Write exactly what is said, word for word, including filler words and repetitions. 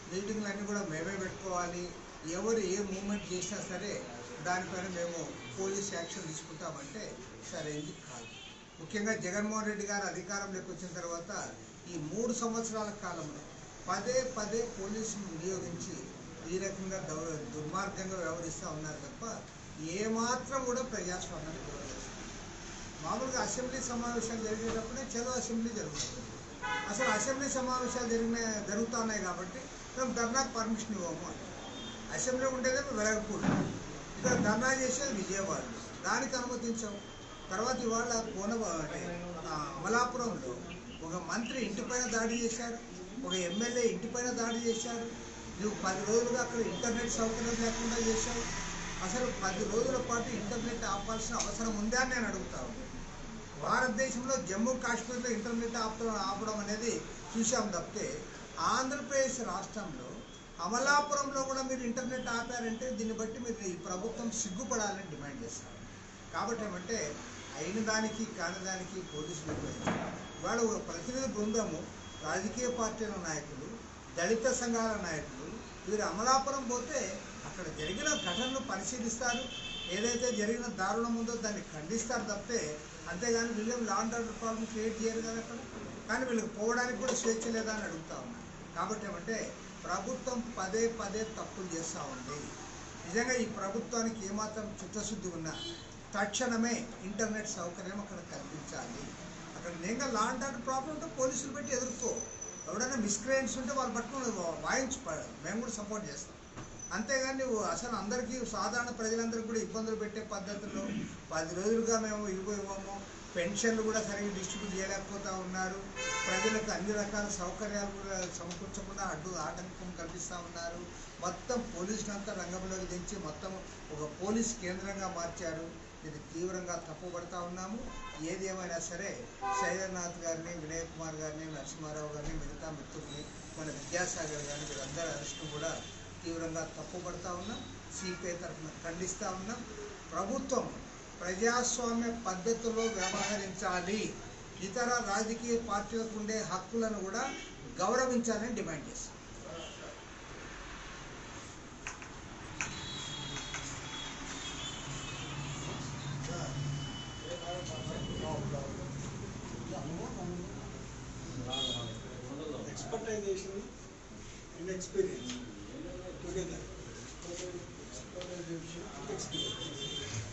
మీటింగ్లన్నీ కూడా మేమే పెట్టుకోవాలి, ఎవరు ఏ మూమెంట్ చేసినా సరే దానిపైన మేము పోలీస్ యాక్షన్ తీసుకుంటామంటే సరైనది కాదు. ముఖ్యంగా జగన్మోహన్ రెడ్డి గారు అధికారంలోకి వచ్చిన తర్వాత ఈ మూడు సంవత్సరాల కాలంలో పదే పదే పోలీసులు వినియోగించి ఈ రకంగా దుర్మార్గంగా వ్యవహరిస్తూ ఉన్నారు తప్ప ఏమాత్రం కూడా ప్రజాస్వామ్యాన్ని గౌరవిస్తారు. మామూలుగా అసెంబ్లీ సమావేశాలు జరిగేటప్పుడే చలో అసెంబ్లీ జరుగుతుంది. అసలు అసెంబ్లీ సమావేశాలు జరిగిన జరుగుతున్నాయి కాబట్టి మేము ధర్నాకు పర్మిషన్ ఇవ్వము అని. అసెంబ్లీ ఉండేదే వెలగకూడదు, ఇక్కడ ధర్నా చేసేది విజయవాడ, దానికి అనుమతించాము. తర్వాత ఇవాళ కోన అంటే అమలాపురంలో ఒక మంత్రి ఇంటిపైన దాడి చేశారు, ఒక ఎమ్మెల్యే ఇంటిపైన దాడి చేశారు. నువ్వు పది రోజులుగా అక్కడ ఇంటర్నెట్ సౌకర్యం లేకుండా చేశావు. అసలు పది రోజుల పాటు ఇంటర్నెట్ ఆపాల్సిన అవసరం ఉందా అని నేను అడుగుతాను. భారతదేశంలో జమ్మూ కాశ్మీర్లో ఇంటర్నెట్ ఆపడం ఆపడం అనేది చూసాం తప్పితే ఆంధ్రప్రదేశ్ రాష్ట్రంలో అమలాపురంలో కూడా మీరు ఇంటర్నెట్ ఆపారంటే దీన్ని బట్టి మీరు ఈ ప్రభుత్వం సిగ్గుపడాలని డిమాండ్ చేస్తారు. కాబట్టి ఏమంటే అయిన దానికి కాని దానికి పోలీసులు ఉపయోగించారు. ఇవాళ ఒక ప్రతినిధి బృందము, రాజకీయ పార్టీల నాయకులు, దళిత సంఘాల నాయకులు వీరు అమలాపురం పోతే అక్కడ జరిగిన ఘటనలు పరిశీలిస్తారు, ఏదైతే జరిగిన దారుణం ఉందో దాన్ని ఖండిస్తారు తప్పితే అంతేగాని వీళ్ళేం law and order problem create చేయరు కదా అక్కడ. కానీ వీళ్ళకి పోవడానికి కూడా స్వేచ్ఛ లేదా అని అడుగుతా ఉన్నారు. కాబట్టి ఏమంటే ప్రభుత్వం పదే పదే తప్పులు చేస్తూ ఉంది. నిజంగా ఈ ప్రభుత్వానికి ఏమాత్రం చిత్తశుద్ధి ఉన్నా తక్షణమే ఇంటర్నెట్ సౌకర్యం అక్కడ కల్పించాలి. అక్కడ నిజంగా లా అండ్ ఆర్డర్ ప్రాబ్లం ఉంటే పోలీసులు పెట్టి ఎదుర్కో, ఎవరైనా మిస్క్రియేట్స్ ఉంటే వాళ్ళు పట్టుకుని వాయించి మేము కూడా సపోర్ట్ చేస్తాం. అంతేగాని నువ్వు అసలు అందరికీ సాధారణ ప్రజలందరికీ కూడా ఇబ్బందులు పెట్టే పద్ధతిలో పది రోజులుగా మేము ఇవ్వ ఇవ్వము, పెన్షన్లు కూడా సరిగ్గా డిస్ట్రిబ్యూట్ చేయలేకపోతూ ఉన్నారు, ప్రజలకు అన్ని రకాల సౌకర్యాలు కూడా సమకూర్చకుండా అడ్డు ఆటంకం కల్పిస్తూ ఉన్నారు, మొత్తం పోలీసులంతా రంగంలోకి దించి మొత్తం ఒక పోలీస్ కేంద్రంగా మార్చారు. ఇది తీవ్రంగా తప్పుపడతా ఉన్నాము. ఏది ఏమైనా సరే శైలనాథ్ గారిని, వినయ్ కుమార్ గారిని, నరసింహారావు గారిని, మిగతా మిత్రుల్ని, మన విద్యాసాగర్ గారిని వీరందరి అరెస్టు కూడా తీవ్రంగా తప్పుపడతా ఉన్నాం. సిపిఐ తరఫున ఖండిస్తూ ఉన్నాం. ప్రభుత్వం ప్రజాస్వామ్య పద్ధతిలో వ్యవహరించాలి, ఇతర రాజకీయ పార్టీలకు ఉండే హక్కులను కూడా గౌరవించాలని డిమాండ్ చేస్తాం. Expertization and experience together. Expertization and experience.